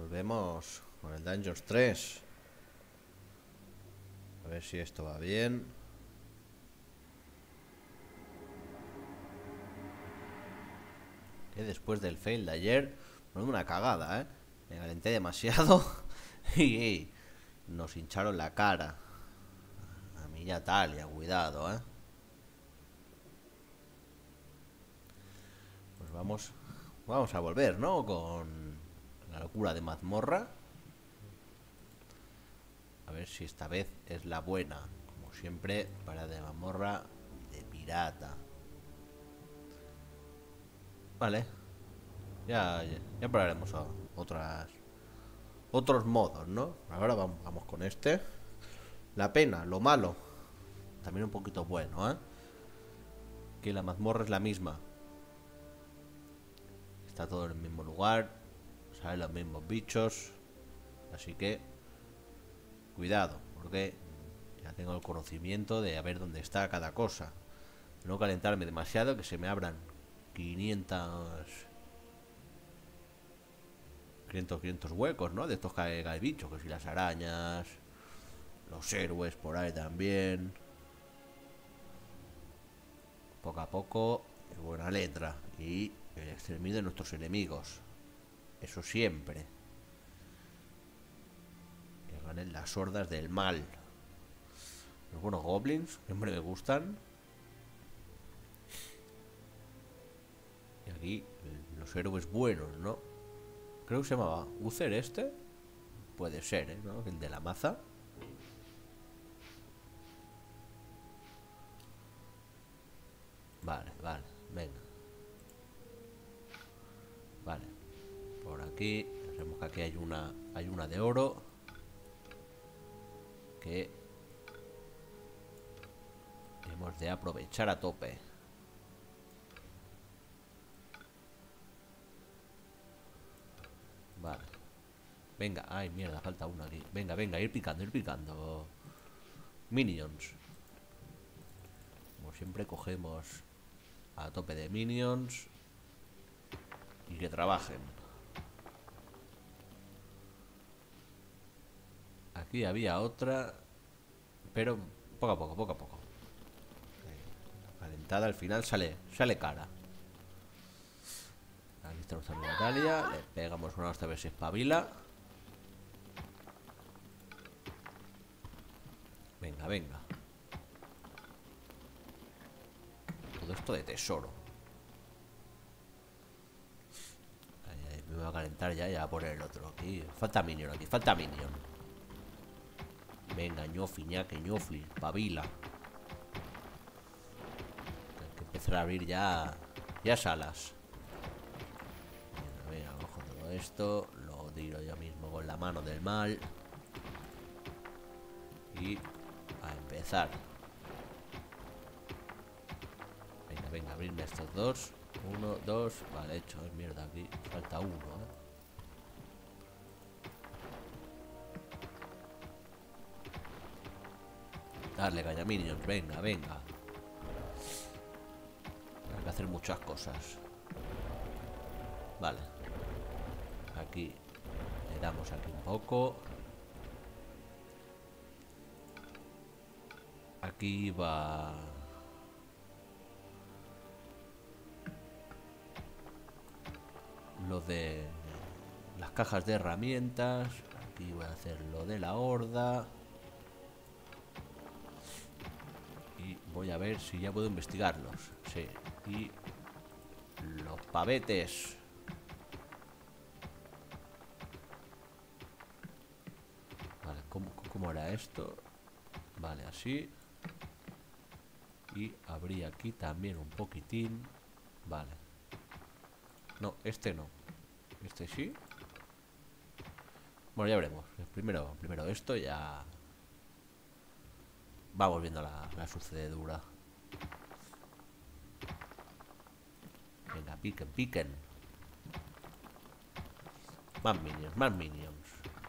Volvemos con el Dungeons 3. A ver si esto va bien. Que después del fail de ayer, fue una cagada, ¿eh? Me calenté demasiado y nos hincharon la cara. A mí ya tal, ya cuidado, ¿eh? Pues vamos a volver, ¿no? Con la locura de mazmorra. A ver si esta vez es la buena. Como siempre, para de mazmorra de pirata. Vale. Ya probaremos otros modos, ¿no? Ahora vamos con este. La pena, lo malo. También un poquito bueno, ¿eh? Que la mazmorra es la misma. Está todo en el mismo lugar. Salen los mismos bichos. Así que cuidado, porque ya tengo el conocimiento de a ver dónde está cada cosa. No calentarme demasiado, que se me abran 500 huecos, ¿no? De estos que hay bichos, que si las arañas, los héroes por ahí también. Poco a poco, buena letra. Y el exterminio de nuestros enemigos. Eso siempre. Que ganen las hordas del mal. Los buenos goblins, que siempre me gustan. Y aquí los héroes buenos, ¿no? Creo que se llamaba Uther este. Puede ser, ¿eh? ¿No? El de la maza. Vale, venga. Vale. Por aquí. Vemos que aquí hay una de oro. Que hemos de aprovechar a tope. Vale. Venga, ay, mierda, falta una aquí. Venga, ir picando. Minions. Como siempre, cogemos a tope de minions. Y que trabajen. Aquí había otra. Pero poco a poco. La calentada al final sale cara. Aquí está nuestra Natalia. Le pegamos una hostia a ver si espabila. Venga. Todo esto de tesoro. Ahí, me voy a calentar ya y a poner el otro. Aquí falta minion, falta minion. Venga, ñofi, ñaque, ñofli, pavila. Hay que empezar a abrir ya salas. Venga, cojo todo esto. Lo tiro yo mismo con la mano del mal. Y a empezar. Venga, abrirme estos dos. 1, 2, vale, hecho, es mierda aquí. Falta uno, ¿eh? Darle caña minions, venga. Hay que hacer muchas cosas. Vale. Aquí le damos aquí un poco. Aquí va lo de las cajas de herramientas. Aquí voy a hacer lo de la horda. Y voy a ver si ya puedo investigarlos. Sí. Y los pavetes. Vale, ¿cómo era esto? Vale, así. Y abrí aquí también un poquitín. Vale. No, este no. Este sí. Bueno, ya veremos. Primero esto, ya vamos viendo la sucededura. Venga, piquen. Más minions.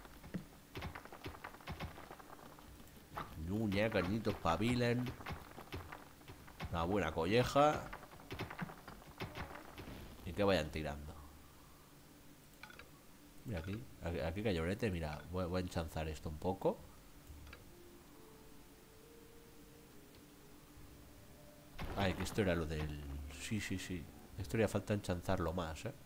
Ñuña, cañitos, pavilen. Una buena colleja. Y que vayan tirando. Mira aquí cayolete, mira, voy a enchanzar esto un poco. Ay, que esto era lo del... Sí, sí, sí. Esto haría falta enchanzarlo más, ¿eh?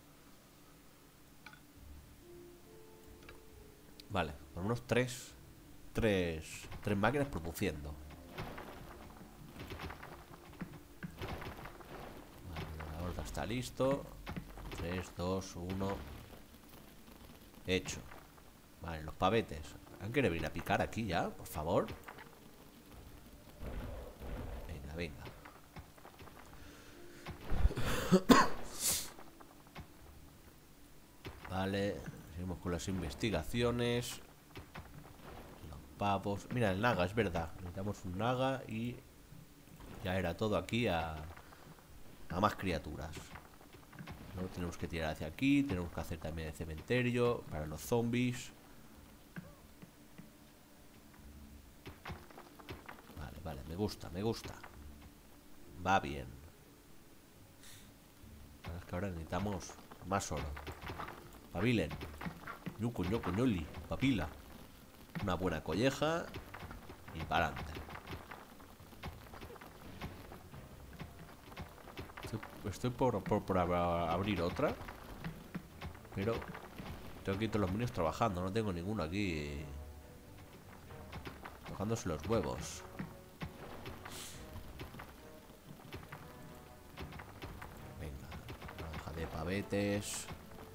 Vale, por unos tres máquinas produciendo. Vale, la horda está listo. 3, 2, 1. Hecho. Vale, los pavetes. ¿Han querido venir a picar aquí ya? Por favor. Venga, venga. Vale, seguimos con las investigaciones. Los pavos. Mira, el naga, es verdad. Necesitamos un naga y ya era todo aquí a más criaturas. ¿No? Tenemos que tirar hacia aquí. Tenemos que hacer también el cementerio para los zombies. Vale, vale, me gusta, me gusta. Va bien. Es que ahora necesitamos más oro. Pavilen. Ñuco, ñoco, ñoli. Papila. Una buena colleja. Y para adelante. Estoy por abrir otra. Pero tengo aquí todos los minions trabajando. No tengo ninguno aquí tocándose los huevos. Venga, granja de pavetes.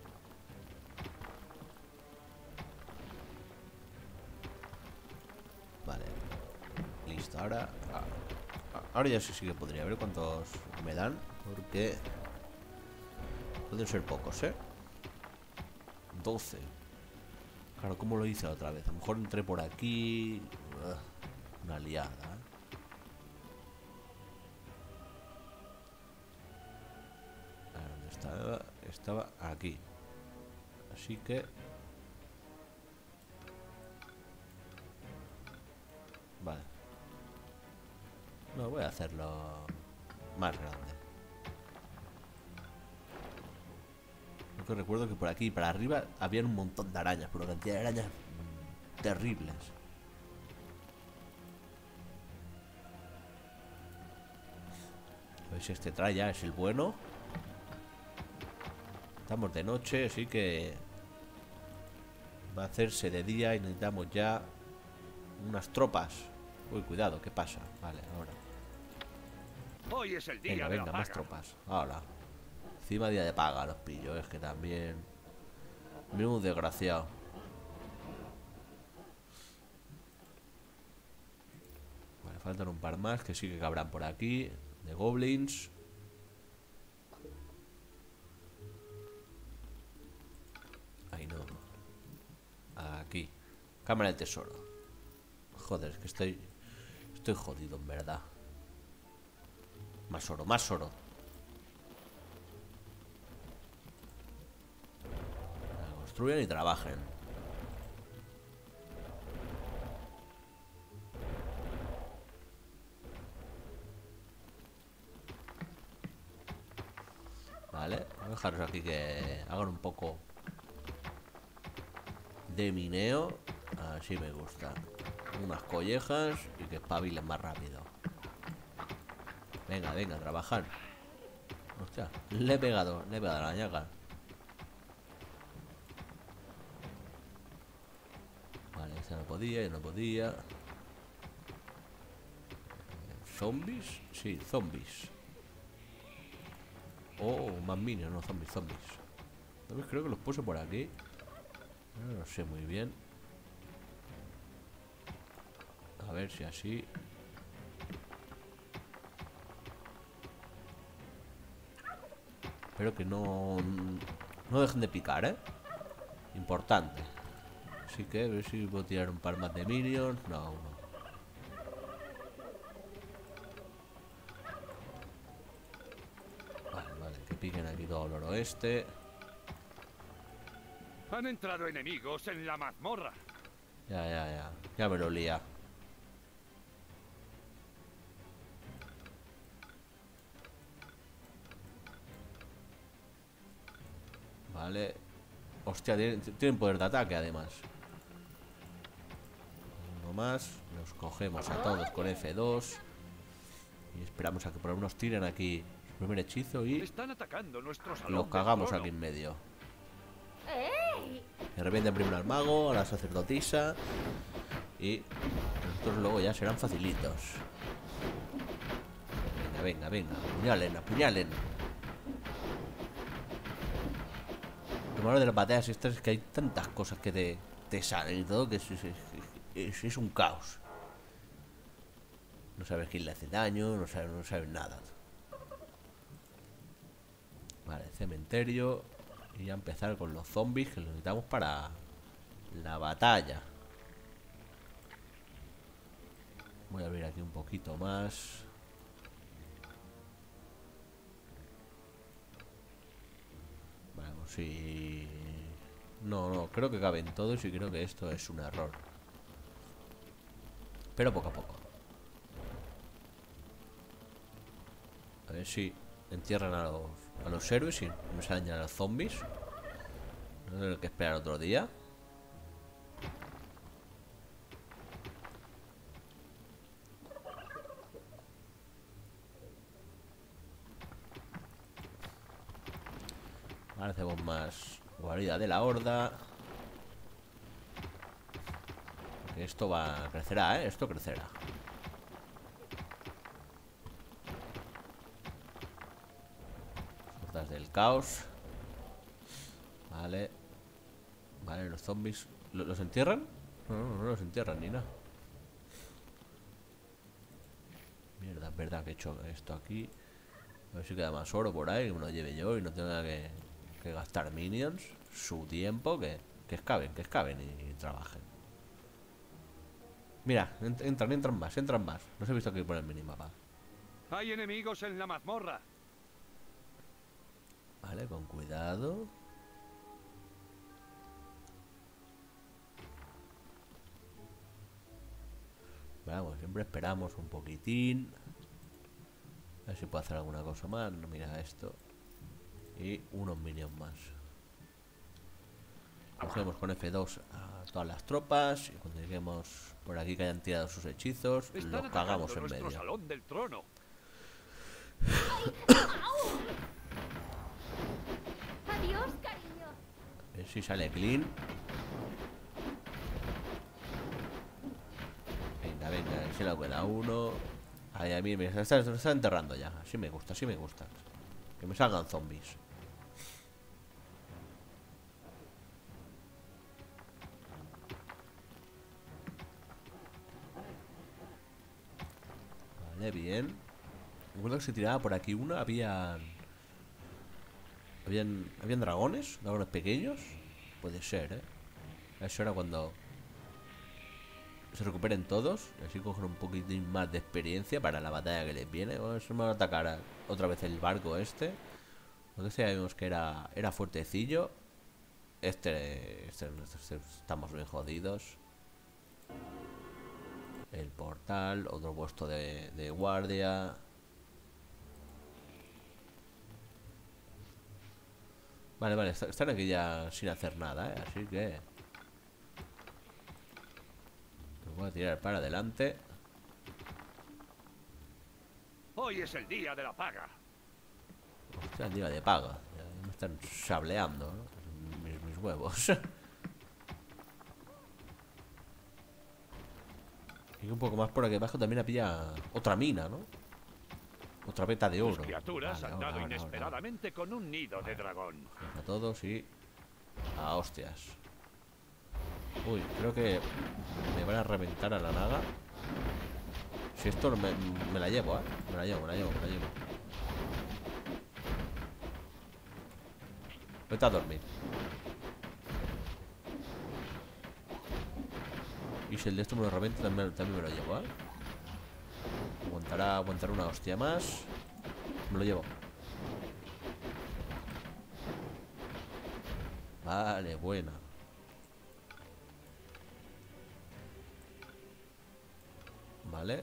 Vale, listo. Ahora ya sí que podría ver cuántos me dan. Porque pueden ser pocos, ¿eh? 12. Claro, ¿cómo lo hice otra vez? A lo mejor entré por aquí. Una liada, ¿eh? A ver, ¿dónde estaba? Estaba aquí. Así que... Vale. No, voy a hacerlo más grande. Porque recuerdo que por aquí, para arriba, había un montón de arañas. Pero cantidad de arañas terribles. A ver si este trae ya es el bueno. Estamos de noche, así que va a hacerse de día y necesitamos ya unas tropas. Uy, cuidado, ¿qué pasa? Vale, ahora. Hoy es el día Venga, de la venga, paga. más tropas. Ahora. Encima día de paga los pillo, es que también... Menudo desgraciado. Vale, faltan un par más que sí que cabrán por aquí. De goblins. Ahí no. Aquí. Cámara del tesoro. Joder, es que estoy jodido, en verdad. Más oro, más oro. Construyan y trabajen. Vale, voy a dejaros aquí que hagan un poco de mineo. Así me gusta. Unas collejas y que espabilen más rápido. Venga, venga, trabajar. Hostia, le he pegado a la llaga. Vale, esta no podía, yo no podía. ¿Zombies? Sí, zombies. Oh, más minions, no zombies, zombies. Zombies creo que los puse por aquí. No lo sé muy bien. A ver si así. Espero que no dejen de picar, ¿eh? Importante. Así que a ver si puedo tirar un par más de minions. No, uno. Vale, vale, que piquen aquí todo el oeste. Han entrado enemigos en la mazmorra. Ya. Ya me lo lía. Vale. Hostia, tienen poder de ataque además. Uno más. Los cogemos a todos con F2. Y esperamos a que por lo menos tiren aquí su primer hechizo y Están atacando nuestro salón los del cagamos trono. aquí en medio. ¡Ey! De repente primero al mago, a la sacerdotisa. Y nosotros luego ya serán facilitos. Venga, venga, venga. Apuñalen, apuñalen. Lo malo de las batallas estas es que hay tantas cosas que te salen y todo que es un caos. No sabes quién le hace daño, no sabes nada. Vale, cementerio. Y ya empezar con los zombies que los necesitamos para la batalla. Voy a abrir aquí un poquito más. Vamos, sí. No, creo que caben todos y creo que esto es un error. Pero poco a poco. A ver si entierran a los héroes y no se dañan a los zombies. No tengo que esperar otro día. Ahora hacemos más guarida de la horda. Porque esto crecerá, ¿eh? Esto crecerá. Hordas del caos. Vale. Vale, los zombies. ¿Los entierran? No los entierran ni nada. Mierda, es verdad que he hecho esto aquí. A ver si queda más oro por ahí, que me lo lleve yo y no tenga que gastar minions. Su tiempo, que excaven y trabajen. Mira, entran más. No se ha visto aquí por el minimapa. Hay enemigos en la mazmorra. Vale, con cuidado. Vamos, siempre esperamos un poquitín. A ver si puedo hacer alguna cosa más. No, mira esto. Y unos minions más. Cogemos con F2 a todas las tropas. Y cuando lleguemos por aquí que hayan tirado sus hechizos, Están los cagamos atacando en nuestro medio. salón del trono. ¡Adiós, cariño! A ver si sale clean. Venga, venga, si le queda uno. Ay, a mí me está enterrando ya. Así me gusta, así me gusta. Que me salgan zombies. Vale, bien. Recuerdo que se tiraba por aquí una. Habían dragones pequeños. Puede ser, ¿eh? Eso era cuando se recuperen todos. Y así cogen un poquitín más de experiencia para la batalla que les viene. Vamos a atacar otra vez el barco este. Porque sabíamos que era fuertecillo. Estamos bien jodidos. El portal, otro puesto de guardia. Vale, están aquí ya sin hacer nada, ¿eh? Así que me voy a tirar para adelante. Hoy es el día de la paga. Hostia, el día de paga. Ya me están sableando, ¿no? Mis huevos. Y un poco más por aquí abajo también había otra mina, ¿no? Otra veta de oro. Tus criaturas Vale, han dado ahora. inesperadamente con un nido de dragón. A todos y a hostias. Uy, creo que me van a reventar a la nada. Si esto me la llevo, ¿eh? Me la llevo. Vete a dormir. Y si el de esto me lo revienta, también me lo llevo, ¿eh? Aguantará una hostia más. Me lo llevo. Vale, buena. Vale.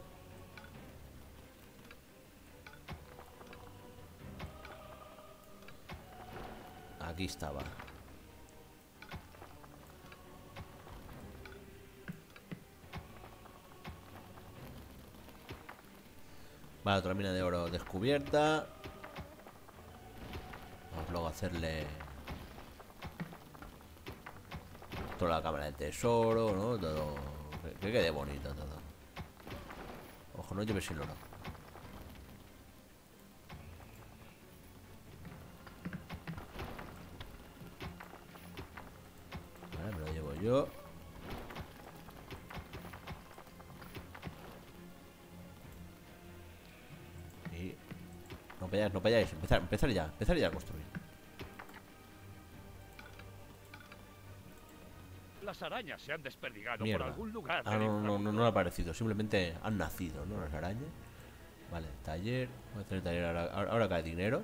Aquí estaba. Vale, otra mina de oro descubierta. Vamos luego a hacerle toda la cámara del tesoro, ¿no? Todo. Que quede bonito todo. Ojo, no lleves el oro. Vale, me lo llevo yo. Y no vayáis, no vayáis. Empezar ya a construir. Las arañas se han desperdigado Mierda. por algún lugar. Ah, del no, no, no, inframundo. no ha aparecido. Simplemente han nacido, ¿no? Las arañas. Vale, taller. Voy a hacer taller ahora cae dinero.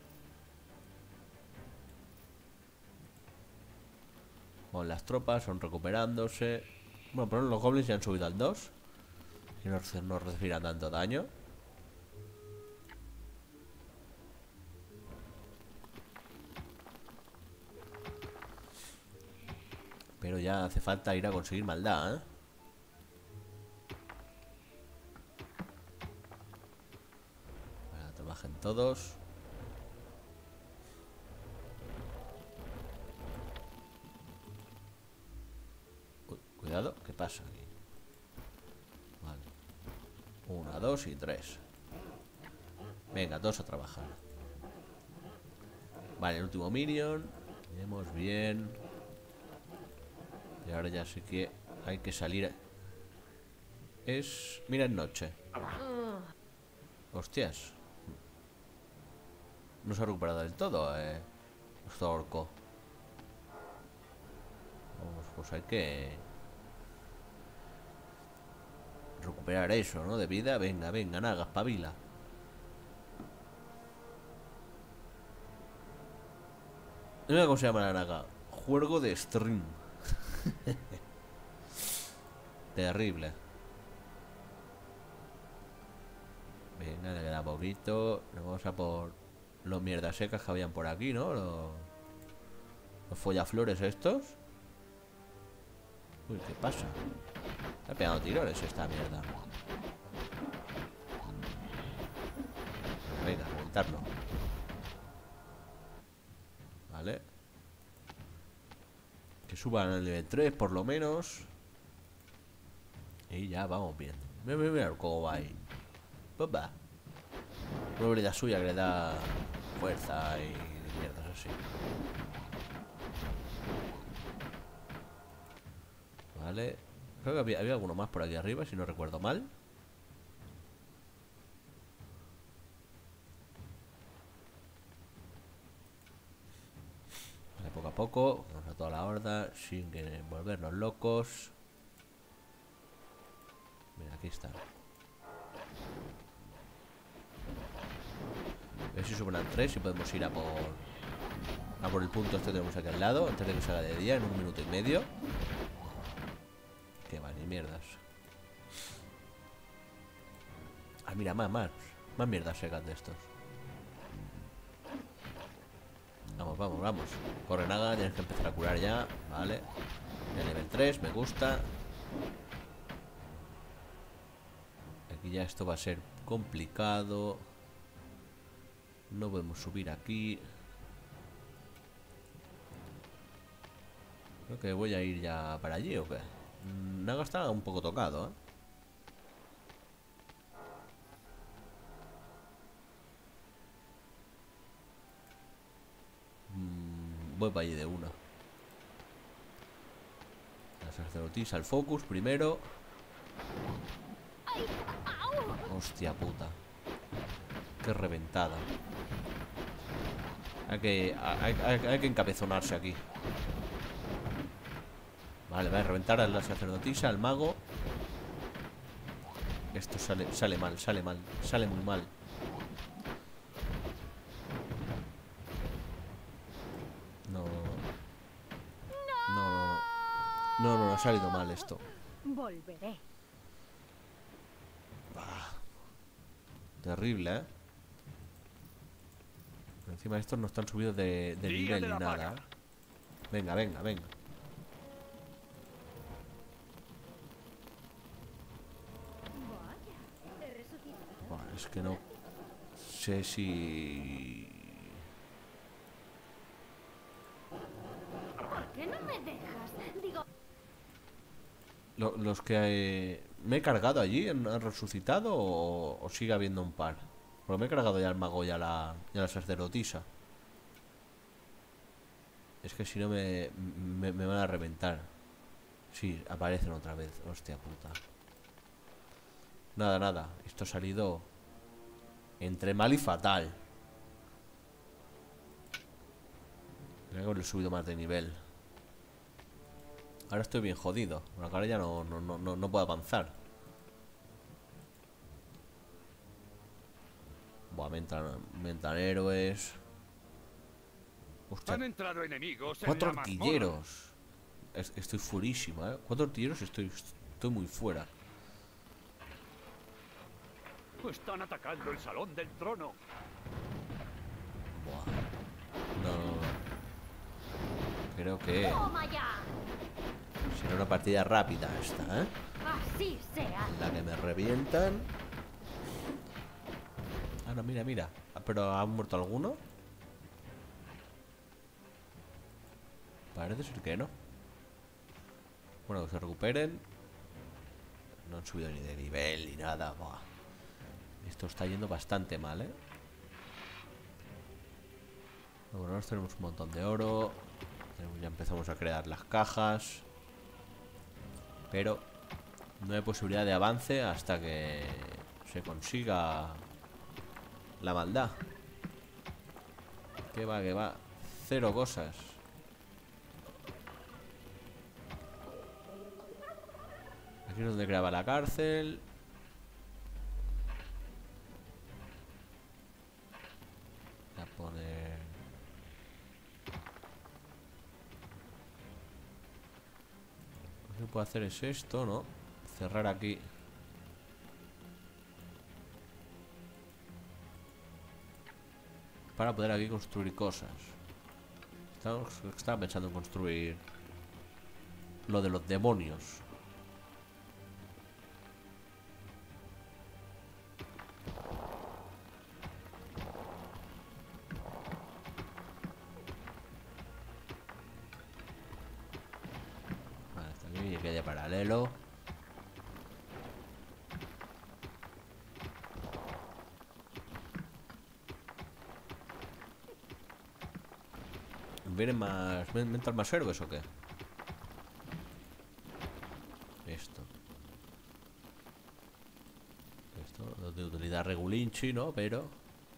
Con las tropas, son recuperándose. Bueno, pero los goblins ya han subido al 2. Y no recibirán tanto daño. Pero ya hace falta ir a conseguir maldad, ¿eh? Para que trabajen todos. Uy, cuidado, ¿qué pasa aquí? Vale. 1, 2 y 3. Venga, todos a trabajar. Vale, el último minion. Tenemos bien. Y ahora ya sé que hay que salir. Mira, es noche. Hostias. No se ha recuperado del todo, Zorco. Vamos, pues hay que recuperar eso, ¿no? De vida. Venga, venga, Naga, espabila. Mira cómo se llama la Naga. Juego de stream. Terrible. Venga, le queda poquito. Nos vamos a por los mierdas secas que habían por aquí, ¿no? Los follaflores estos. Uy, ¿qué pasa? Está pegando tirones esta mierda. Venga, reventarlo. Vale. Que suban al nivel 3 por lo menos. Y ya vamos bien. Mira cómo va ahí. Pues va. Una habilidad suya que le da fuerza y mierdas así. Vale. Creo que había alguno más por aquí arriba, si no recuerdo mal. Vale, poco a poco. Vamos a toda la horda sin que volvernos locos. Mira, aquí está. A ver si suben al 3 y podemos ir a por el punto este que tenemos aquí al lado, antes de que salga de día, en 1 minuto y medio. Que van y mierdas. Ah, mira, más mierdas secas de estos. Vamos, vamos, vamos. Corre, Naga, tienes que empezar a curar ya. Vale. Ya nivel 3, me gusta. Aquí ya esto va a ser complicado. No podemos subir aquí. Creo que voy a ir ya para allí, ¿o qué? Naga está un poco tocado, ¿eh? Voy para allí de una. La sacerdotisa, el focus primero. Hostia puta. Qué reventada. Hay que encabezonarse aquí. Vale, va a reventar a la sacerdotisa, al mago. Esto sale mal, sale muy mal. No, ha salido mal esto. Volveré. Terrible, ¿eh? Encima estos no están subidos de Día nivel de ni la nada, paga. ¿eh? Venga, venga, venga. Vaya, he resucitado. Buah, Es que no sé si... ¿Por qué no me dejas? Digo, Los que me he cargado allí han resucitado o sigue habiendo un par. Porque me he cargado ya al mago y a la sacerdotisa. Es que si no me van a reventar. Sí, aparecen otra vez. Hostia puta. Nada, nada. Esto ha salido entre mal y fatal. Creo que le he subido más de nivel. Ahora estoy bien jodido. Bueno, ahora ya no puedo avanzar. Buah, me entran héroes. Hostia, Han entrado enemigos en 4 la mazmorra. artilleros. Estoy furísima, ¿eh? 4 artilleros y estoy muy fuera. Están atacando el salón del trono. Buah. No. Creo que toma ya. será una partida rápida esta, ¿eh? Así sea. La que me revientan. Ah, no, mira, mira. ¿Pero ha muerto alguno? Parece ser que no. Bueno, que se recuperen. No han subido ni de nivel ni nada. Buah. Esto está yendo bastante mal, ¿eh? Bueno, ahora tenemos un montón de oro. Ya empezamos a crear las cajas. Pero no hay posibilidad de avance hasta que se consiga la maldad. Que va, que va. 0 cosas. Aquí es donde creaba la cárcel. Voy a poner... Lo que puedo hacer es esto, ¿no? Cerrar aquí. Para poder aquí construir cosas. Estaba pensando en construir lo de los demonios. Vale, hasta aquí llegué de paralelo. ¿Vienen más... ¿Me entran más héroes o qué? Esto de utilidad regulinchi, ¿no? Pero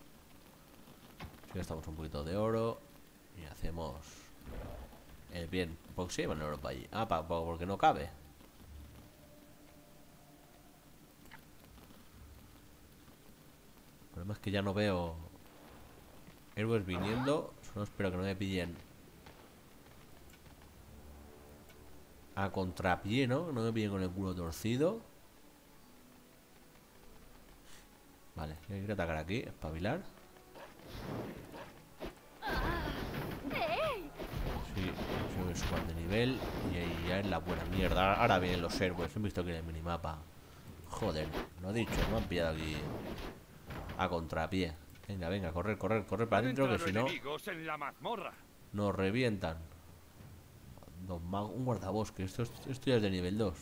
si gastamos un poquito de oro y hacemos el bien. ¿Por qué se llevan el oro para allí? Ah, porque no cabe. El problema es que ya no veo héroes viniendo. Solo espero que no me pillen a contrapié, ¿no? No me pillen con el culo torcido. Vale, hay que atacar aquí, espabilar. ¡Ey! Sí, se me suban de nivel. Y ahí ya es la buena mierda. Ahora vienen los héroes. He visto que en el minimapa. Joder, lo he dicho, me han pillado aquí a contrapié. Venga, venga, correr, correr, correr para Han adentro, que entrado si no enemigos en la mazmorra. nos revientan. Dos magos, un guardabosque. Esto ya es de nivel 2.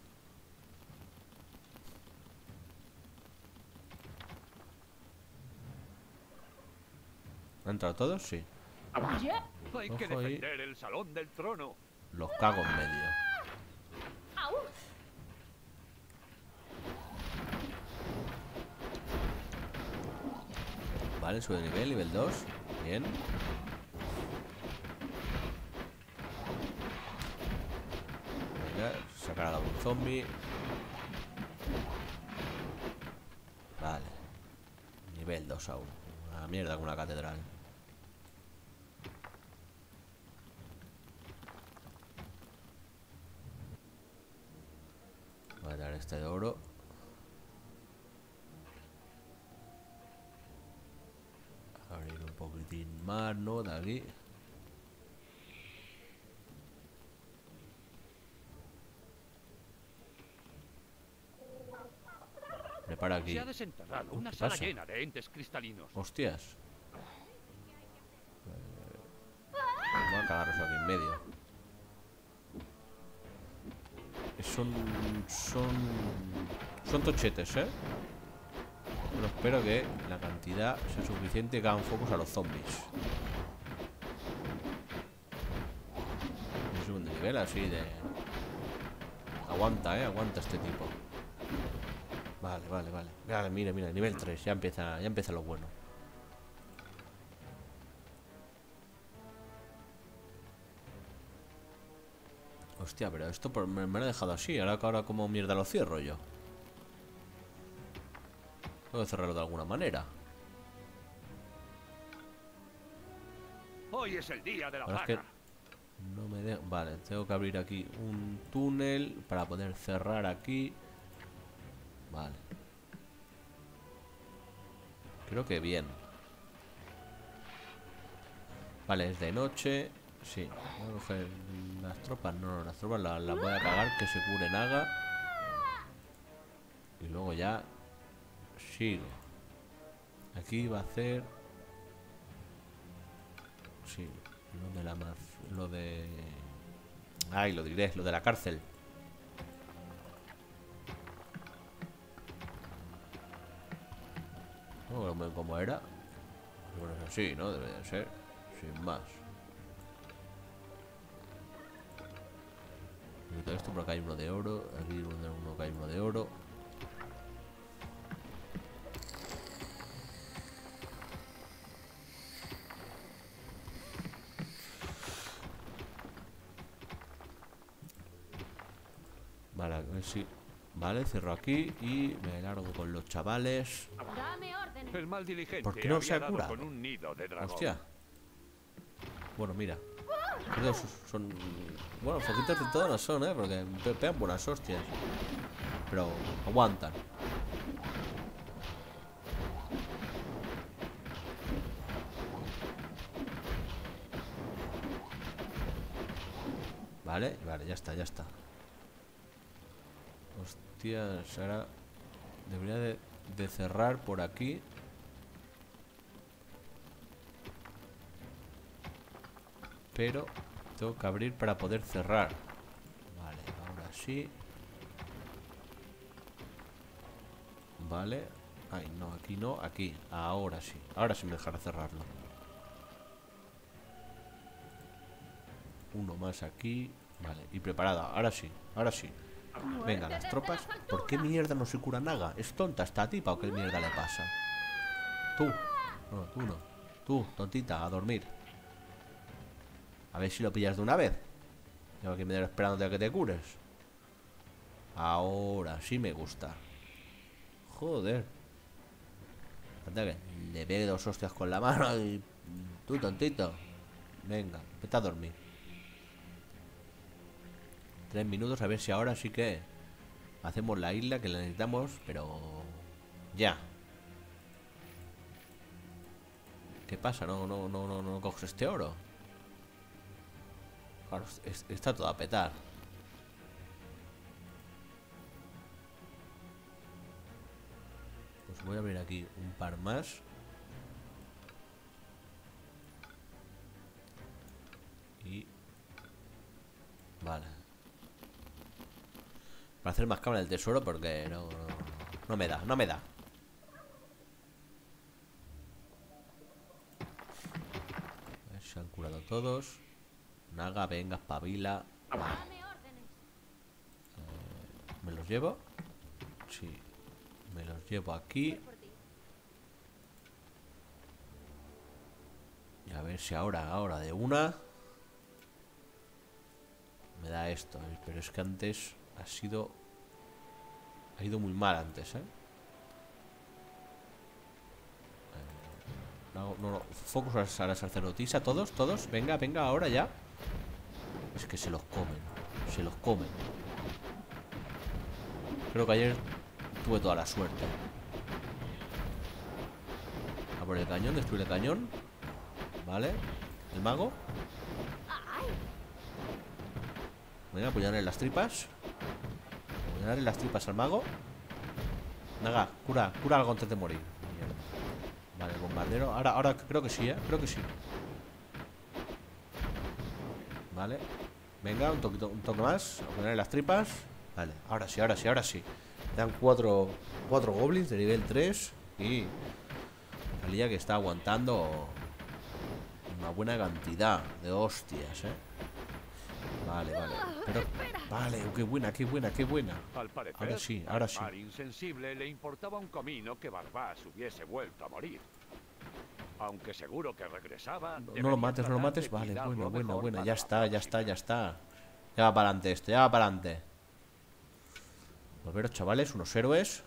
¿Han entrado todos? Sí. ¿Ya? Hay que Ojo ahí. defender el salón del trono. Los cago en medio. ¡Au! Vale, sube de nivel 2. Bien. Venga, sacar a algún zombie. Vale. Nivel 2 aún. Una mierda con una catedral. Voy a dar este de oro. Abrir un poquitín más, ¿no? De aquí. para aquí. Se ha desenterrado una ¿qué sala pasa? llena de entes cristalinos. Hostias. Voy a cagaros aquí en medio. Son tochetes, ¿eh? Pero espero que la cantidad sea suficiente que hagan focus a los zombies. Un nivel así de... Aguanta, aguanta este tipo. Vale. Vale, mira, nivel 3. Ya empieza lo bueno. Hostia, pero esto me lo ha dejado así. Ahora como mierda lo cierro yo. Tengo que cerrarlo de alguna manera. Hoy es el día de la Ahora es que paga. no me deja... Vale, tengo que abrir aquí un túnel para poder cerrar aquí. Vale. Creo que bien. Vale, es de noche. Sí, voy a coger las tropas. No, las tropas las voy a cagar. Que se cure Naga. Y luego ya sigo. Aquí va a hacer... Sí, lo de la lo de... Ay, lo diré, lo de la cárcel. ¿Cómo era? Bueno, es así, ¿no? Debe de ser. Sin más. Y todo esto, por acá hay uno de oro. Aquí uno que hay uno de oro. Vale, a ver si... Vale, cierro aquí y me largo con los chavales. Dame órdenes. El mal diligente ¿Por qué no se había ha dado curado? con un nido de dragón. Hostia. Bueno, mira. Estos son... Bueno, foquitos de todo no son, porque pegan buenas hostias. Pero aguantan. Vale, ya está. Hostias, ahora debería de cerrar por aquí. Pero tengo que abrir para poder cerrar. Vale, ahora sí. Vale. Ay, no, aquí no, aquí. Ahora sí. Ahora sí me dejará cerrarlo. Uno más aquí. Vale, y preparada. Ahora sí, ahora sí. Venga, las tropas. ¿Por qué mierda no se cura Naga? ¿Es tonta esta tipa o qué mierda le pasa? Tú. No, tú no. Tú, tontita, a dormir. A ver si lo pillas de una vez. Tengo que me esperando a que te cures. Ahora sí me gusta. Joder. Anda que le pegue 2 hostias con la mano y... Tú, tontito. Venga, vete a dormir. 3 minutos, a ver si ahora sí que hacemos la isla que la necesitamos, pero... Ya. ¿Qué pasa? No coges este oro. Claro, está todo a petar. Pues voy a abrir aquí un par más. Y... Vale. Para hacer más cámara del tesoro porque no me da. A ver, se han curado todos. Naga, venga, espabila. Dame órdenes. ¿Me los llevo? Sí. Me los llevo aquí. Por ti. Y a ver si ahora de una me da esto. Pero es que antes ha ido muy mal antes, No. Focus a la sacerdotisa. Todos. Venga, ahora ya. Es que se los comen. Creo que ayer tuve toda la suerte. A por el cañón, destruir el cañón. Vale. El mago. Ay, Voy a apoyarle las tripas. Apoyarle las tripas al mago. Naga, cura algo antes de morir. Mierda. Vale, bombardero. Ahora creo que sí, creo que sí. Vale. Venga, un toque más. A ponerle las tripas. Vale, ahora sí. Dan cuatro goblins de nivel 3. Y Alía que está aguantando una buena cantidad de hostias, Vale. Pero, vale, qué buena. Al parecer, Ahora sí. al insensible le importaba un comino que Barbaas hubiese vuelto a morir. Aunque seguro que regresaba. No lo mates. Vale, buena. Ya está. Ya va para adelante esto, ya va para adelante. Volveros, chavales, unos héroes.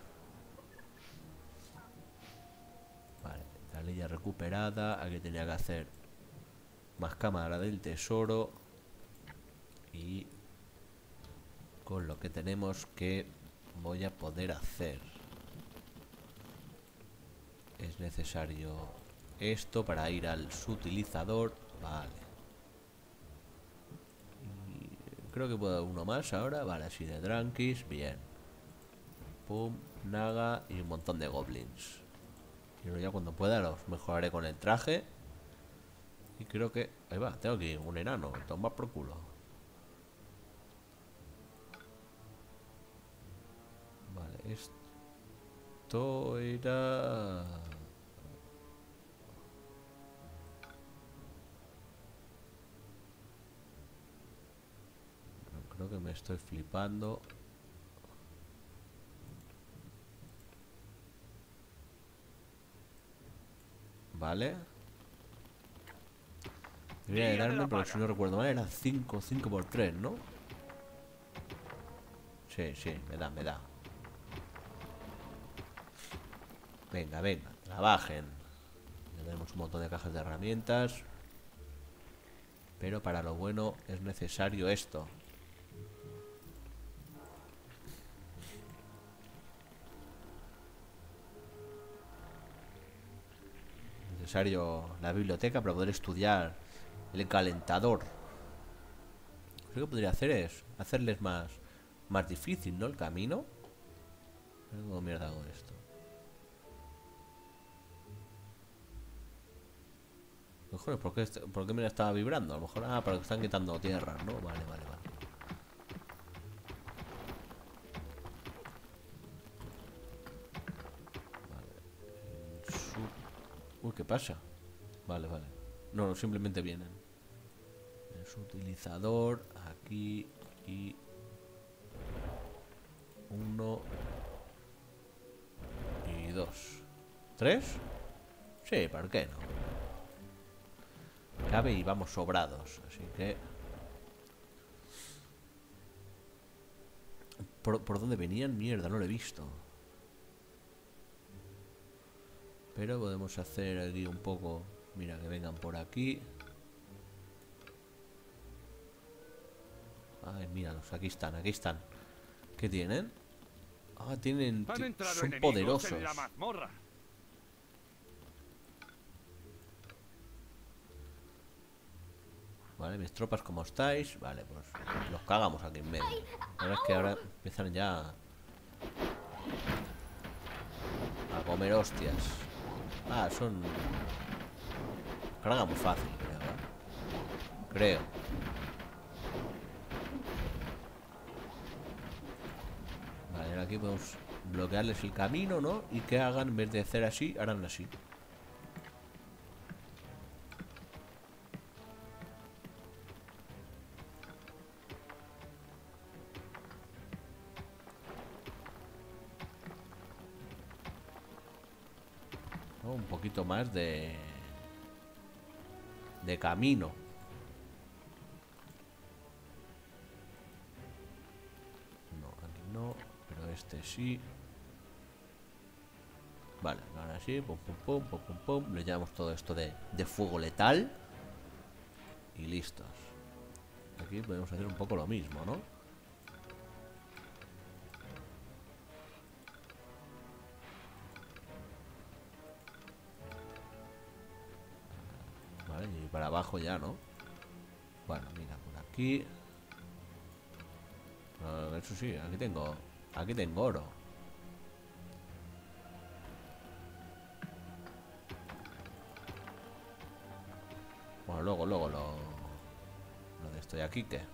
Vale, la ley ya recuperada. Aquí tenía que hacer más cámara del tesoro. Y con lo que tenemos que voy a poder hacer. Es necesario esto para ir al sutilizador. Vale. Y creo que puedo uno más ahora. Vale, así de tranquis. Bien. Pum, naga y un montón de goblins. Y luego ya cuando pueda los mejoraré con el traje. Y creo que... ahí va, tengo que ir un enano. Toma por culo. Vale, esto era... creo que me estoy flipando. Vale. Debería de darme, pero si no recuerdo mal, era 5 por 3, ¿no? Sí, me da. Venga, trabajen. Ya tenemos un montón de cajas de herramientas. Pero para lo bueno es necesario esto. Necesario la biblioteca para poder estudiar el calentador. Lo que podría hacer es hacerles más difícil, ¿no? El camino. ¿Cómo mierda hago esto? Cojones, ¿por qué me la estaba vibrando? A lo mejor, para que están quitando tierra, ¿no? Vale. Uy, ¿qué pasa? Vale. No, simplemente vienen. El sutilizador, aquí y... 1 y 2. ¿3? Sí, ¿por qué no? Cabe y vamos sobrados, así que... ¿Por dónde venían? Mierda, no lo he visto. Pero podemos hacer aquí un poco... mira, que vengan por aquí. Ay, míralos, aquí están. ¿Qué tienen? Son poderosos. En la mazmorra. Vale, mis tropas, ¿cómo estáis? Vale, pues los cagamos aquí en medio. La verdad es que ahora empiezan ya a comer hostias. Son... carga muy fácil, creo. Vale, ahora aquí podemos bloquearles el camino, ¿no? Y que hagan, en vez de hacer así, harán así. Un poquito más de camino. No, aquí no, pero este sí. Vale, ahora sí, pum. Le llamamos todo esto de fuego letal. Y listos. Aquí podemos hacer un poco lo mismo, ¿no? Y para abajo ya, ¿no? Bueno, mira, por aquí. Eso sí, aquí tengo oro. luego lo de esto de aquí, ¿qué?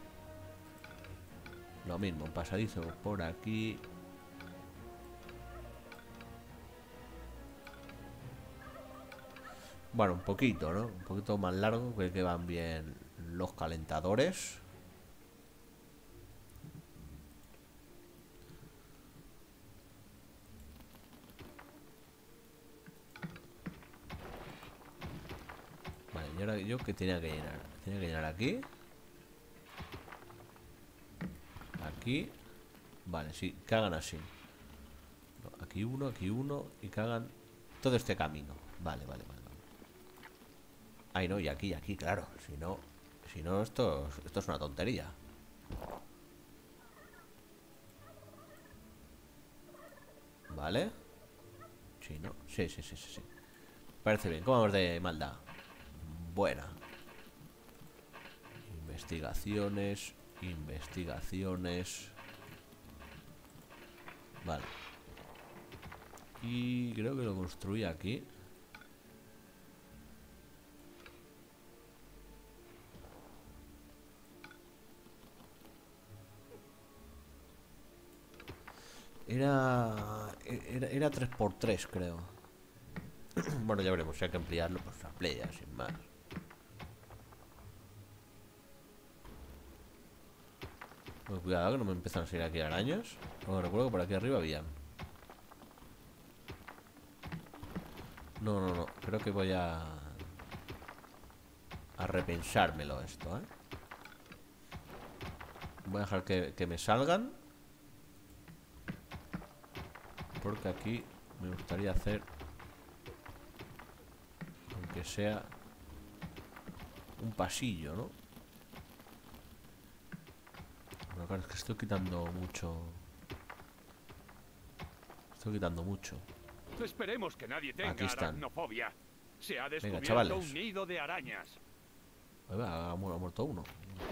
Lo mismo, un pasadizo por aquí. Bueno, un poquito, ¿no? Un poquito más largo, que van bien los calentadores. Vale, y ahora yo que tenía que llenar. Tenía que llenar aquí. Aquí. Vale, sí, que hagan así. No, aquí uno y que hagan todo este camino. Vale. Ay, no, y aquí, claro. Si no, esto es una tontería. Vale. Sí, ¿no? Sí. Parece bien. ¿Cómo vamos de maldad? Buena. Investigaciones. Vale. Y creo que lo construí aquí. Era 3x3, creo. Bueno, ya veremos. Si hay que ampliarlo, pues se amplía, sin más. Pues cuidado que no me empiezan a salir aquí arañas. Bueno, recuerdo que por aquí arriba habían. No. Creo que voy a repensármelo esto, ¿eh? Voy a dejar que me salgan. Porque aquí me gustaría hacer, aunque sea, un pasillo, ¿no? Pero claro, es que estoy quitando mucho. Esperemos que nadie tenga Aquí están. aracnofobia. Se ha Venga, descubierto chavales. un nido de arañas. Ahí va, ha muerto uno.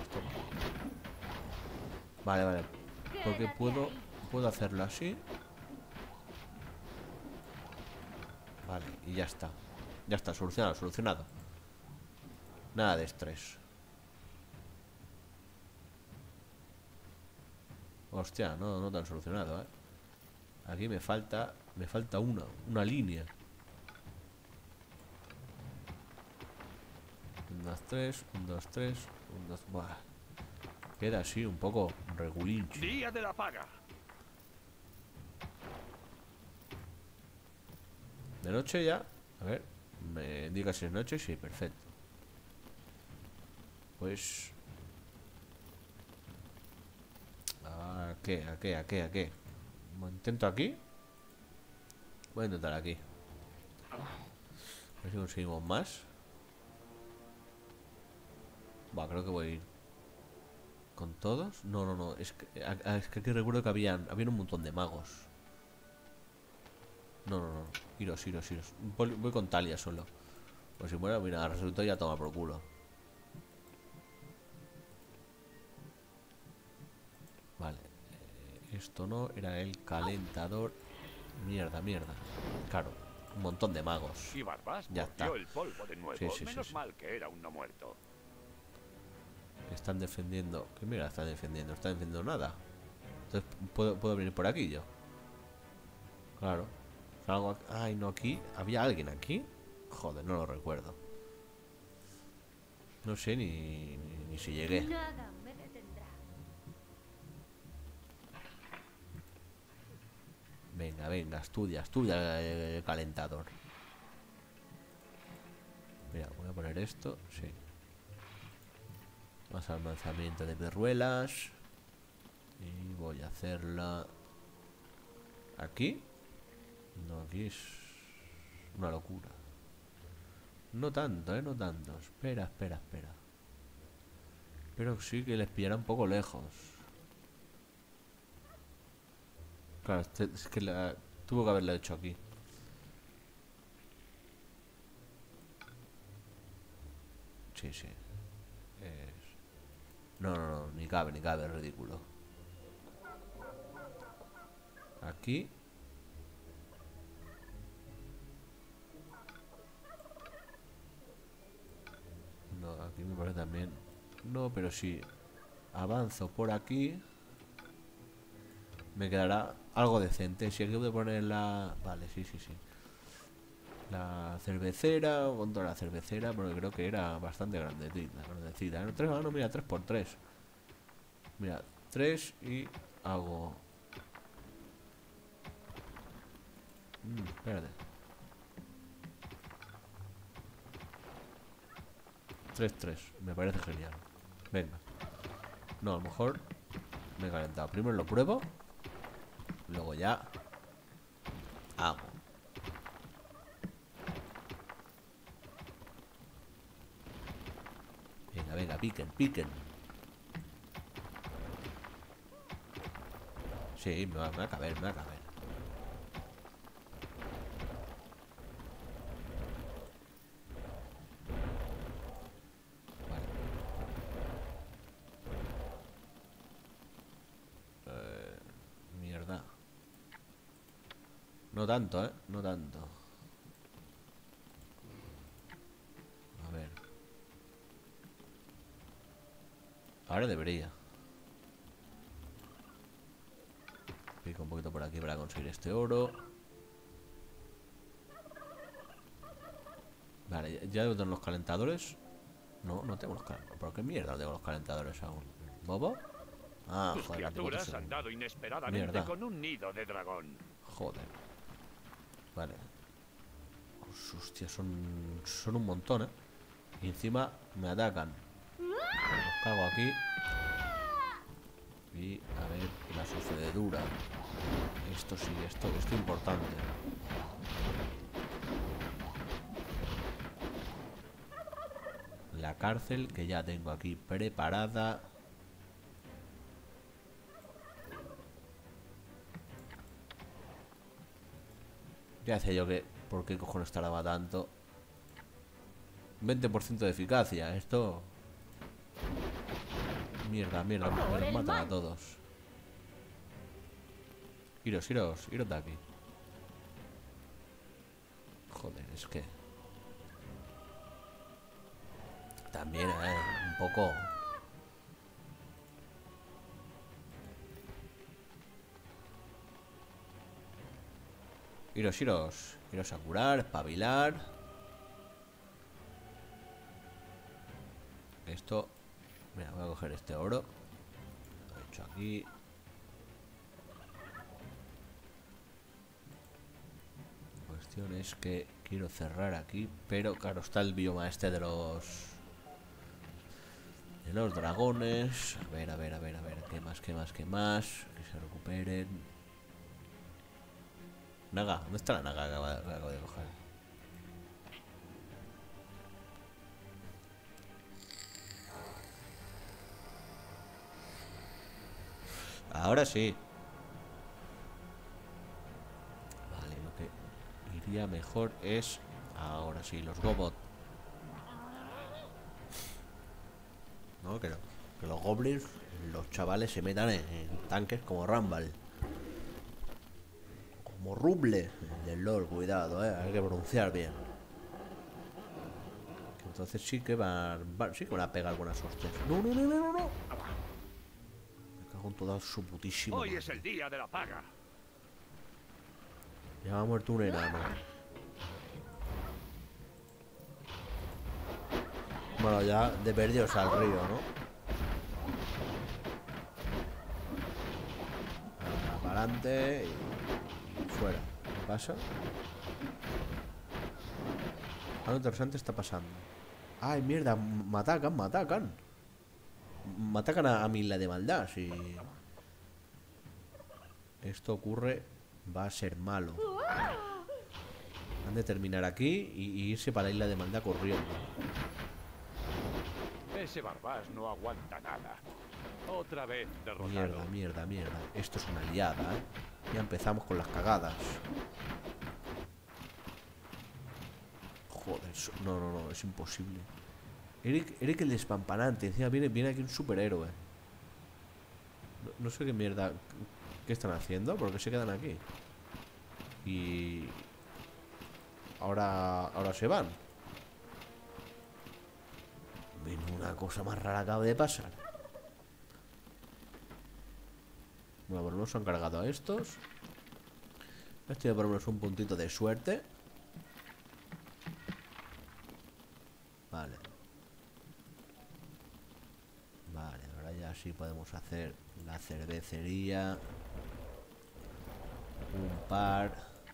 Vale. Porque Quédate puedo hacerlo así. Vale, y ya está. Ya está, solucionado. Nada de estrés. Hostia, no tan solucionado, ¿eh? Aquí me falta una línea. 1, 2, 3, 1, 2, 3, 1, 2. Buah. Queda así un poco regulinchi. Día de la paga. De noche ya. A ver, me indica si es noche. Sí, perfecto. Pues ¿a qué? Intento aquí. Voy a intentar aquí. A ver si conseguimos más. Va, creo que voy a ir con todos. No. Es que aquí recuerdo que habían un montón de magos. No. Iros. Voy con Talia solo. Pues si muera, mira, resultado ya toma por culo. Vale. Esto no, era el calentador. Mierda. Claro, un montón de magos. Y Barbás Ya volvió está. el polvo de nuevo. Sí. Menos mal que era un no muerto. Están defendiendo. ¿Qué mierda están defendiendo? No están defendiendo nada. Entonces, ¿puedo venir por aquí yo? Claro. Salgo aquí. Ay, no, aquí. ¿Había alguien aquí? Joder, no lo recuerdo. No sé ni si llegué. Nada me detendrá. Venga, estudia el calentador. Mira, voy a poner esto, sí. Más almacenamiento de perruelas. Y voy a hacerla aquí. No, aquí es una locura. No tanto, no tanto. Espera. Pero sí que les pillará un poco lejos. Claro, es que tuvo que haberlo hecho aquí. Sí. No, ni cabe, es ridículo. Aquí. No, no, pero si avanzo por aquí me quedará algo decente. Si aquí voy a poner la... Vale, sí. La cervecera, contra la cervecera, porque creo que era bastante grandecita. ¿No? 3, no, mira, 3x3. Mira, 3 y hago... espérate. 3, me parece genial. Venga. No, a lo mejor me he calentado. Primero lo pruebo, luego ya hago. Venga, piquen. Sí, me va a caber. Mierda. No tanto, no tanto. A ver. Ahora debería. Pico un poquito por aquí para conseguir este oro. Vale, ya tengo los calentadores. No tengo los calentadores. ¿Por qué mierda no tengo los calentadores aún? ¿Bobo? Ah, Tus joder, criaturas han dado inesperadamente Mierda. con un nido de dragón. Joder. Vale. Hostia, son un montón, Y encima me atacan. Los cago aquí. Y a ver la sucededura. Esto sí, esto es importante. La cárcel que ya tengo aquí preparada. Ya decía yo que... ¿Por qué cojones tardaba tanto? 20% de eficacia. Esto... Mierda, me los matan a todos. Iros de aquí. Joder, es que... También, un poco... Iros a curar, espabilar. Esto... Mira, voy a coger este oro. Lo he hecho aquí. La cuestión es que quiero cerrar aquí, pero claro, está el bioma este de los... dragones. A ver. ¿Qué más? Que se recuperen. Naga, ¿dónde está la naga que acabo de coger? Ahora sí. Vale, lo que iría mejor es... Ahora sí, los Gobot. No, que los goblins, los chavales se metan en tanques como Rumble. Como Ruble del LOL, cuidado, hay que pronunciar bien. Entonces sí que sí que van a pegar buenas hostias. No. Me cago en toda su putísima Hoy madre. es el día de la paga. Ya ha muerto un enano. Bueno, ya de perdidos al río, ¿no? Para adelante y fuera. ¿Qué pasa? Algo interesante está pasando. ¡Ay, mierda! Me atacan. Me atacan a mí la de maldad. Si esto ocurre, va a ser malo. Han de terminar aquí y irse para la isla de maldad corriendo. Ese Barbás no aguanta nada. Otra vez derrotado. Mierda. Esto es una liada, Ya empezamos con las cagadas. Joder, no, es imposible. Eric el despampanante. Encima viene aquí un superhéroe. No sé qué mierda. ¿Qué están haciendo? ¿Por qué se quedan aquí? Y... Ahora se van. La cosa más rara acaba de pasar. Bueno, por lo menos han cargado a estos. Esto ya por lo menos un puntito de suerte. Vale. Vale, ahora ya sí podemos hacer la cervecería. Un par.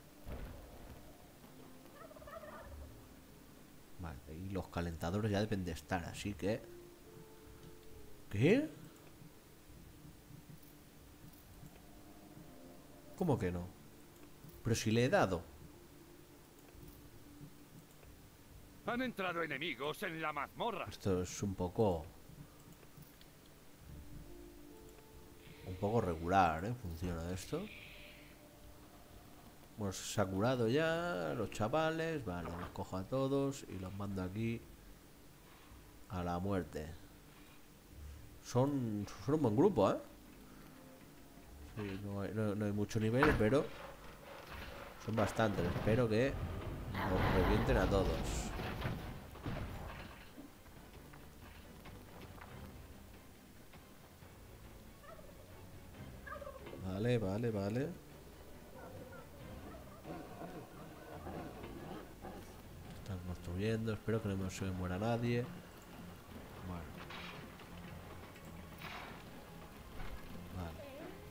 Vale, y los calentadores ya deben de estar, así que... ¿Qué? ¿Cómo que no? Pero si le he dado. Han entrado enemigos en la mazmorra. Esto es un poco regular, ¿eh? Funciona esto. Bueno, se ha curado ya los chavales. Vale, los cojo a todos y los mando aquí a la muerte. Son un buen grupo, ¿eh? Sí, no hay mucho nivel, pero son bastantes. Espero que los revienten a todos. Vale, vale, vale. Están construyendo. Espero que no se muera nadie. Bueno. Vale.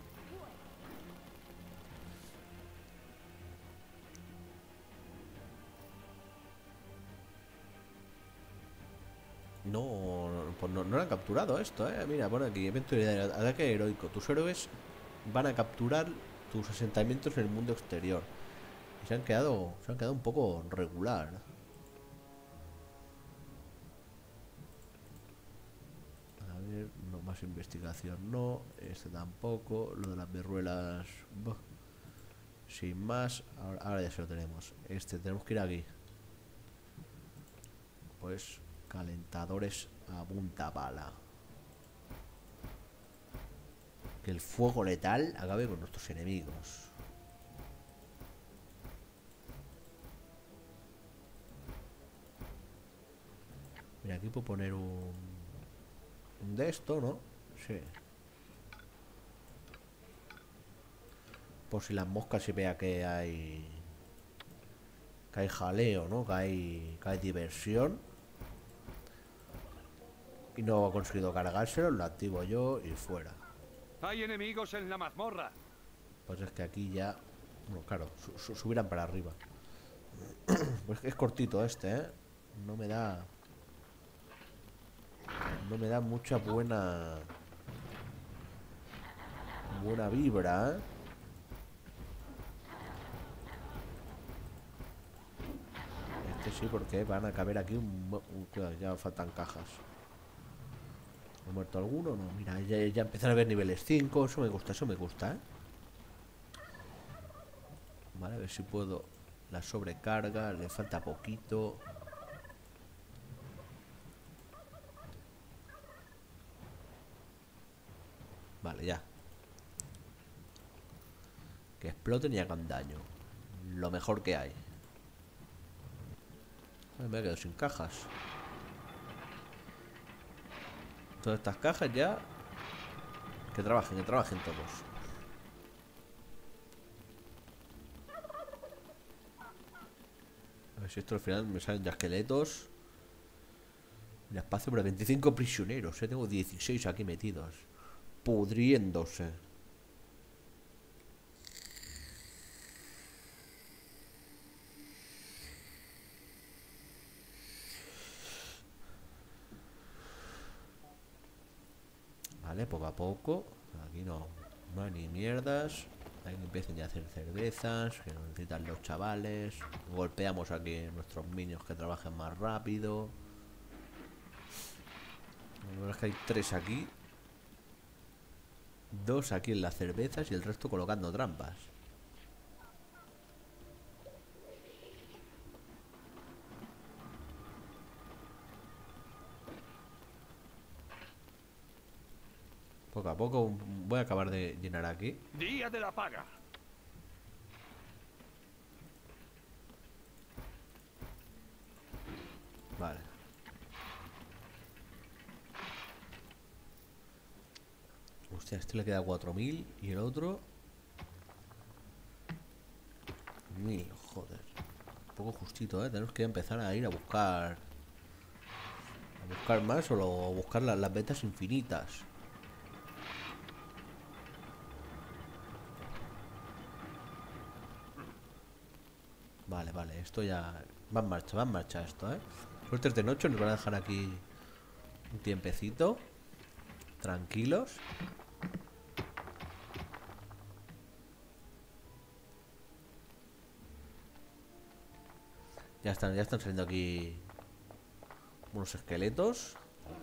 Pues no lo han capturado esto, Mira, pone aquí, evento de ataque heroico. Tus héroes van a capturar tus asentamientos en el mundo exterior. Y se han quedado un poco regular. A ver, no más investigación, no. Este tampoco. Lo de las berruelas, bah. Sin más, ahora ya se lo tenemos. Tenemos que ir aquí. Pues calentadores a punta pala. Que el fuego letal acabe con nuestros enemigos. Mira, aquí puedo poner un de esto, ¿no? Sí. Por si las moscas se vea que hay jaleo, ¿no? Que hay diversión. Y no ha conseguido cargárselo, lo activo yo y fuera. Hay enemigos en la mazmorra. Pues es que aquí ya... Bueno, claro, subirán para arriba. Pues es cortito este, ¿eh? No me da mucha buena vibra, ¿eh? Este sí, porque van a caber aquí cuidado, ya faltan cajas. ¿Ha muerto alguno? No, mira, ya empiezan a ver niveles 5. Eso me gusta, ¿eh? Vale, a ver si puedo. La sobrecarga, le falta poquito. Vale, ya. Que exploten y hagan daño. Lo mejor que hay. Ay, me he quedado sin cajas. Todas estas cajas ya. Que trabajen todos. A ver si esto al final me salen ya esqueletos. El espacio para 25 prisioneros. Tengo 16 aquí metidos. Pudriéndose. Vale, poco a poco. Aquí no hay ni mierdas. Ahí empiecen ya a hacer cervezas, que necesitan los chavales. Golpeamos aquí a nuestros minions que trabajen más rápido. La verdad es que hay 3 aquí. 2 aquí en las cervezas y el resto colocando trampas. Poco a poco voy a acabar de llenar aquí. Día de la paga. Vale. Hostia, a este le queda 4000 y el otro 1000, joder. Un poco justito, ¿eh? Tenemos que empezar a ir a buscar más o buscar las ventas infinitas. Vale, vale, esto ya va en marcha esto, ¿eh? Suertes de noche, nos van a dejar aquí un tiempecito. Tranquilos. Ya están saliendo aquí unos esqueletos.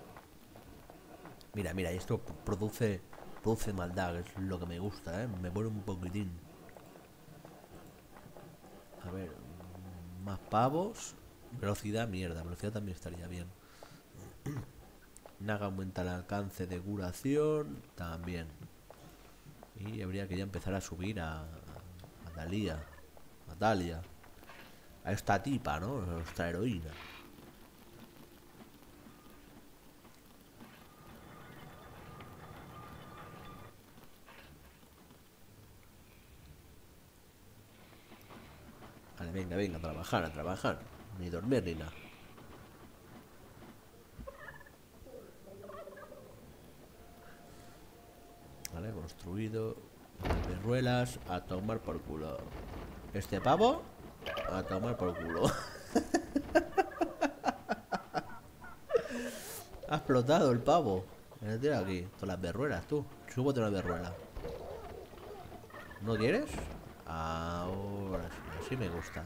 Mira, mira, y esto produce maldad, es lo que me gusta, ¿eh? Me pone un poquitín. A ver, más pavos. Velocidad, mierda, velocidad también estaría bien. Naga aumenta el alcance de curación, también. Y habría que ya empezar a subir a Dalia. A esta tipa, ¿no? A esta heroína. Vale, venga, venga, a trabajar, a trabajar. Ni dormir ni nada. Vale, construido. Perruelas, a tomar por culo. Este pavo, a tomar por culo. Ha explotado el pavo. Tira aquí, todas las berruelas, tú. Súbete una berruela. ¿No quieres? Ahora sí, así me gusta.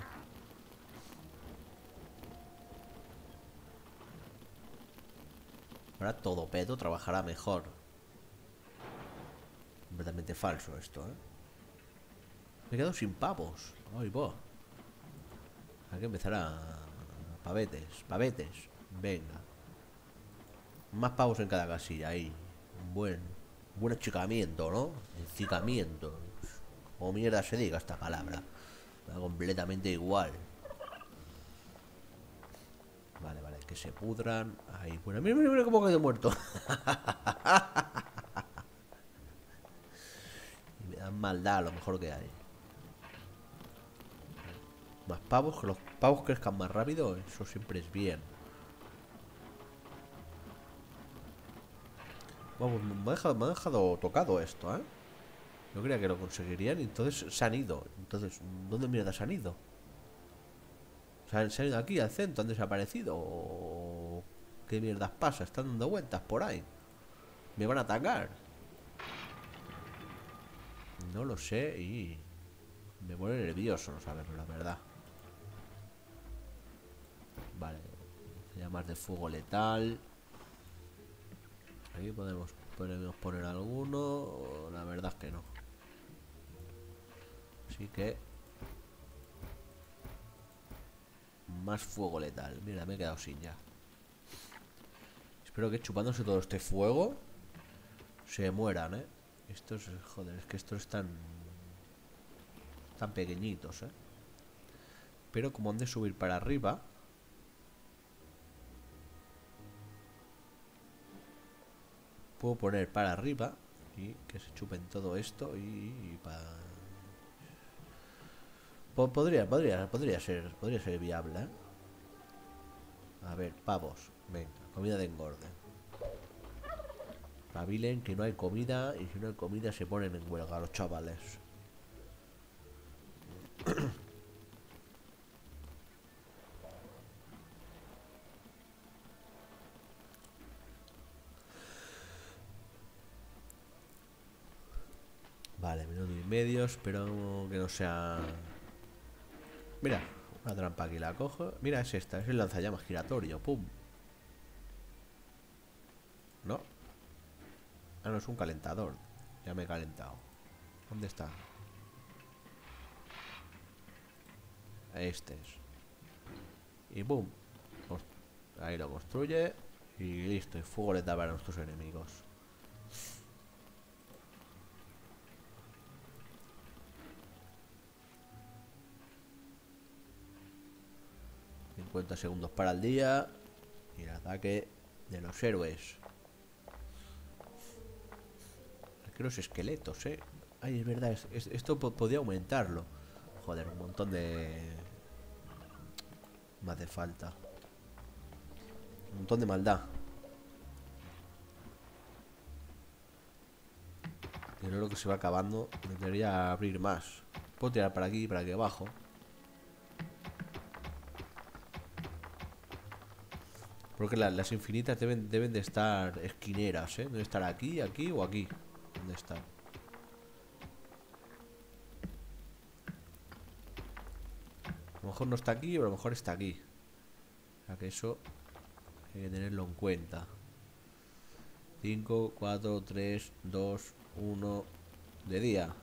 Ahora todo pedo trabajará mejor. Completamente falso esto, ¿eh? Me he quedado sin pavos. Ay, bo. Hay que empezar a... pavetes. Venga. Más pavos en cada casilla, ahí. Buen achicamiento, ¿no? Encicamiento. O mierda se diga esta palabra. Da completamente igual. Vale, vale, que se pudran. Ahí, bueno, mira, mira, mira cómo ha quedado muerto. Y me dan maldad, lo mejor que hay. Más pavos, que los pavos crezcan más rápido, eso siempre es bien. Vamos, me ha dejado tocado esto, ¿eh? Yo creía que lo conseguirían y entonces se han ido. Entonces, ¿dónde mierda se han ido? ¿Se han ido aquí al centro? ¿Han desaparecido? ¿O qué mierdas pasa? Están dando vueltas por ahí. ¿Me van a atacar? No lo sé y... me pone nervioso no saberlo, la verdad. Vale. Llamas de fuego letal. Aquí podemos poner alguno. La verdad es que no. Así que... más fuego letal. Mira, me he quedado sin ya. Espero que chupándose todo este fuego se mueran, ¿eh? Estos, joder, es que estos están tan pequeñitos, ¿eh? Pero como han de subir para arriba, puedo poner para arriba y que se chupen todo esto y para... Podría ser viable, ¿eh? A ver, pavos. Venga, comida de engorde. Pavilen que no hay comida y si no hay comida se ponen en huelga los chavales. Vale, minuto y medio. Espero que no sea... Mira, una trampa aquí la cojo. Mira, es esta, es el lanzallamas giratorio. Pum. ¿No? Ah, no, es un calentador. Ya me he calentado. ¿Dónde está? Este es. Y pum. Ahí lo construye. Y listo. Y fuego le da para nuestros enemigos. ...50 segundos para el día. Y el ataque de los héroes. Que los esqueletos, Ay, es verdad, esto podía aumentarlo. Joder, un montón de... Me hace falta. Un montón de maldad. Y luego que se va acabando. Debería abrir más. Puedo tirar para aquí y para aquí abajo. Porque las infinitas deben de estar esquineras, Deben estar aquí, aquí o aquí. ¿Dónde están? A lo mejor no está aquí, o a lo mejor está aquí. O sea que eso hay que tenerlo en cuenta. 5, 4, 3, 2, 1. De día.